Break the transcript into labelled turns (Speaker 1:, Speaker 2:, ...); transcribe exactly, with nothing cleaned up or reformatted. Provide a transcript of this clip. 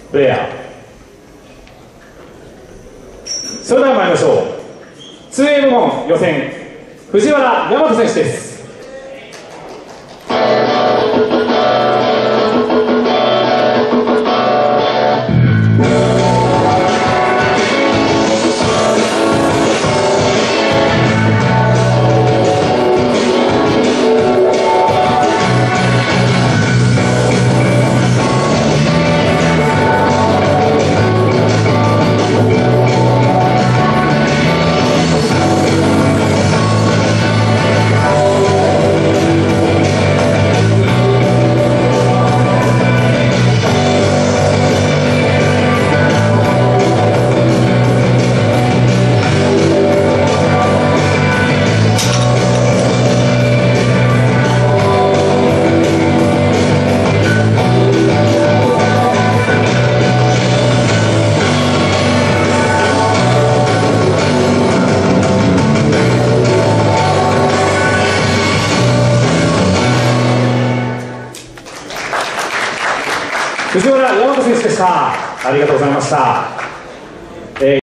Speaker 1: プレイヤー。それでは参りましょう。 ツーエー 部門予選、藤原大和選手です。藤原大和選手でした。ありがとうございました。